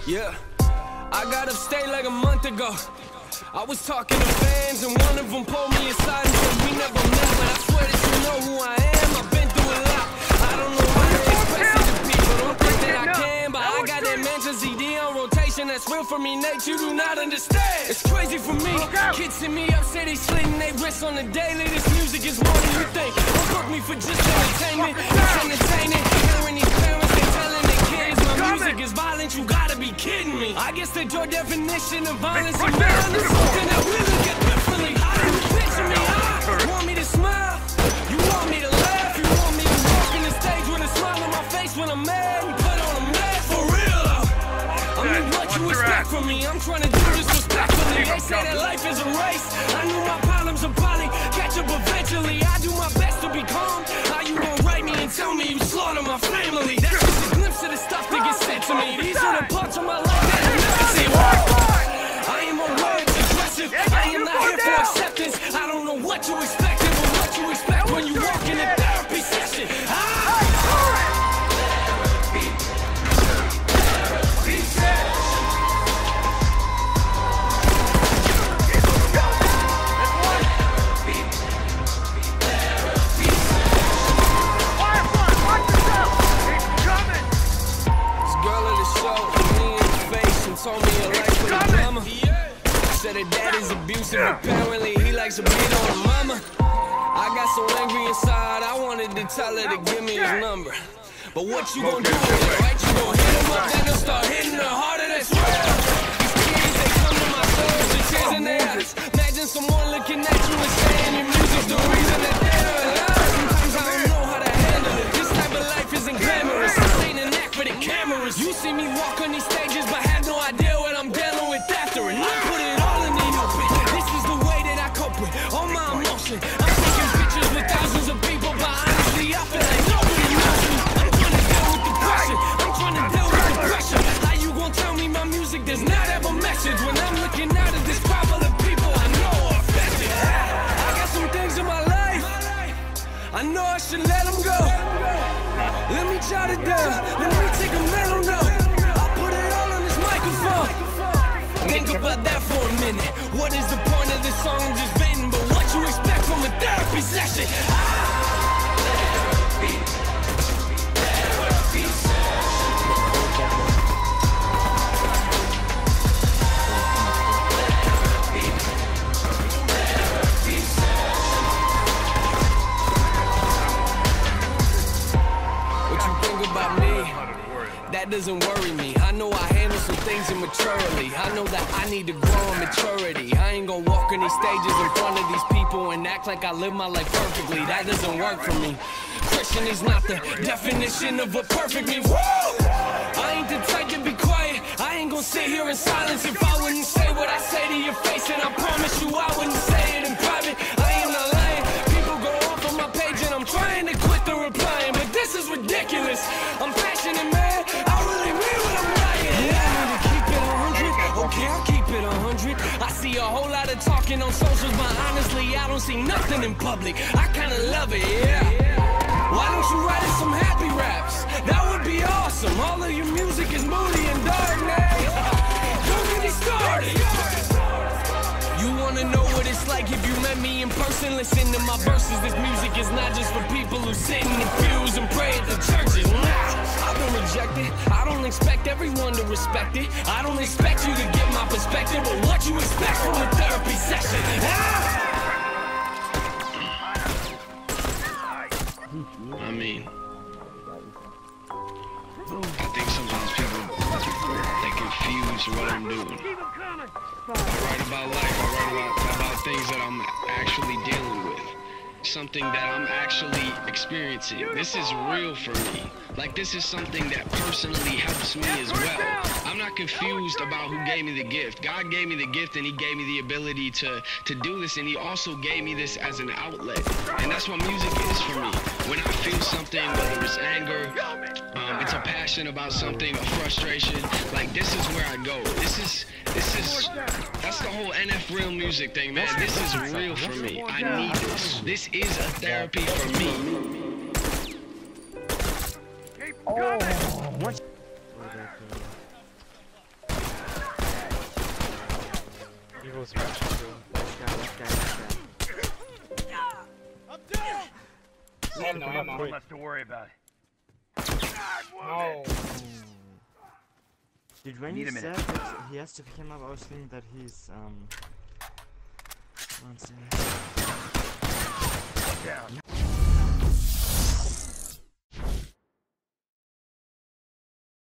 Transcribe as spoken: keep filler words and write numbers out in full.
Yeah, I got upstate like a month ago. I was talking to fans and one of them pulled me aside and said we never met, but I swear that you know who I am. I've been through a lot. I don't know how to express it to people. Don't think that I can, but I got that Manchester C D on rotation. That's real for me, Nate. You do not understand. It's crazy for me. Kids hit me up, say they slitting they wrists on the daily. This music is more than you think. Don't book me for just entertainment. It's entertaining. Hearing these parents, they telling their kids my music is violent. You gotta be kidding me. I guess that your definition of violence and violence is something that we look at differently. How do you picture me? You want me to smile? You want me to laugh? You want me to walk in the stage with a smile on my face when I'm mad? You put on a mask for real though. I mean, what you expect from me? I'm trying to do this respectfully. They say that life is a race. I knew my problems would probably catch up eventually. I do my best to be calm. How you gonna write me and tell me you slaughter my family? That's just a glimpse of the stuff that gets sent to me. These are the parts of my life that I never see. I am a word aggressive. I am not here for acceptance. I don't know what you expected, but what you expect when you walk in a therapy session. Ah! Told me a life with a drama. Said her daddy's abusive, apparently he likes to beat on her mama. I got so angry inside, I wanted to tell her to give me his number. But what you gonna do with it, right? You gon' hit him up, then he'll start hitting her harder, that's real. These kids, they come to my souls with tears in their eyes. Imagine someone looking at you and saying your music's the reason that they're alive. Sometimes I don't know how to handle it. This type of life isn't glamorous. This ain't an act for the cameras. You see me walk on these stages, but have no idea what I'm dealing with after. And I put it all in the open. This is the way that I cope with all my emotion. I'm taking pictures with thousands of people, but honestly, I feel like nobody knows me. I'm trying to deal with the pressure. I'm trying to deal with the pressure. How you gonna tell me my music does not have a message when I'm looking out at this crowd full of people I know are affected? I got some things in my life I know I should let them go. Let me jot it down. Let me take a mental note. Think about that for a minute. What is the point of this song I'm just venting? But what you expect from a therapy session? Ah! Therapy. Therapy What you think about me? That doesn't worry me. I know I handle some things immaturely. I know that I need to grow in maturity. I ain't gonna walk on these stages in front of these people and act like I live my life perfectly. That doesn't work for me. Christian is not the definition of what perfect means. Woo! I ain't the type to be quiet. I ain't gonna sit here in silence if I wouldn't say what I say to your face. And I promise you I wouldn't say it in private. I am not lying. People go off on my page and I'm trying to quit the replying, but this is ridiculous. I'm passionate, man. Okay, I'll keep it a hundred. I see a whole lot of talking on socials, but honestly, I don't see nothing in public. I kinda love it, yeah. Why don't you write us some happy raps? That would be awesome. All of your music is moody and dark, man. Don't get it started. You wanna know what it's like if you met me in person? Listen to my verses. This music is not just for people who sit in the pews and pray at the churches. Nah, I've been rejected. I don't expect everyone to respect it. I don't expect you to get my perspective, but what you expect from a therapy session? Ah! I mean, I think sometimes people, they confuse what I'm doing. I write about life, I write about, about things that I'm actually dealing with. Something that I'm actually experiencing. This is real for me. Like, this is something that personally helps me as well. I'm not confused about who gave me the gift. God gave me the gift and he gave me the ability to, to do this, and he also gave me this as an outlet. And that's what music is for me. When I feel something, whether it's anger, um, it's a passion about something, a frustration, like this is where I go. This is, this is, that's the whole N F real music thing, man. This is real for me. I need this. This is a therapy for me. Oh, what? I have no ammo. One less to worry about. Oh. Dude, when Need you a said minute. that he has to pick him up, I was thinking that he's, um... One second. Down.